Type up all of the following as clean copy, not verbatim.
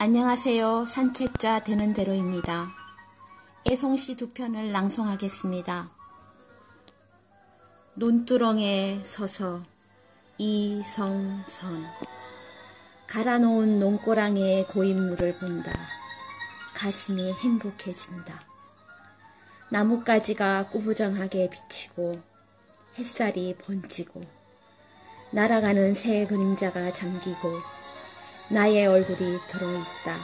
안녕하세요. 산책자 되는 대로입니다. 애송시 두 편을 낭송하겠습니다. 논두렁에 서서 이성선. 갈아놓은 논고랑의 고인물을 본다. 가슴이 행복해진다. 나뭇가지가 꾸부정하게 비치고 햇살이 번지고 날아가는 새 그림자가 잠기고 나의 얼굴이 들어있다.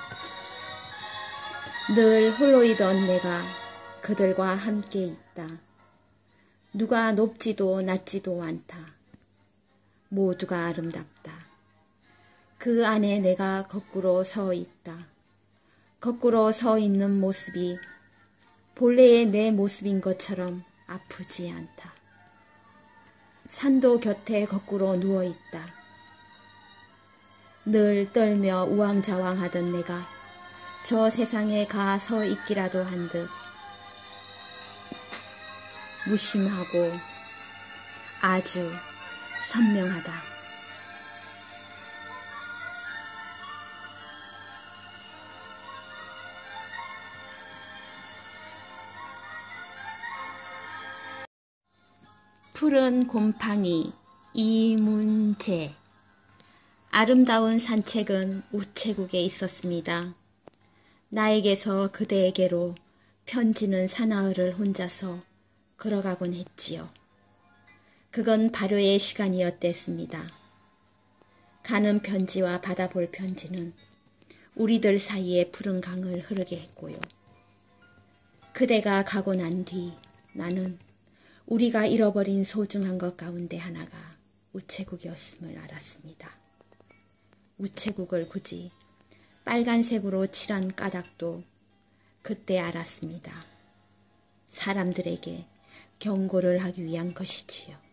늘 홀로이던 내가 그들과 함께 있다. 누가 높지도 낮지도 않다. 모두가 아름답다. 그 안에 내가 거꾸로 서 있다. 거꾸로 서 있는 모습이 본래의 내 모습인 것처럼 아프지 않다. 산도 곁에 거꾸로 누워있다. 늘 떨며 우왕좌왕하던 내가 저 세상에 가 서 있기라도 한 듯 무심하고 아주 선명하다. 푸른 곰팡이 이문재. 아름다운 산책은 우체국에 있었습니다. 나에게서 그대에게로 편지는 사나흘을 혼자서 걸어가곤 했지요. 그건 발효의 시간이었댔습니다. 가는 편지와 받아볼 편지는 우리들 사이에 푸른 강을 흐르게 했고요. 그대가 가고 난 뒤 나는 우리가 잃어버린 소중한 것 가운데 하나가 우체국이었음을 알았습니다. 우체국을 굳이 빨간색으로 칠한 까닭도 그때 알았습니다. 사람들에게 경고를 하기 위한 것이지요.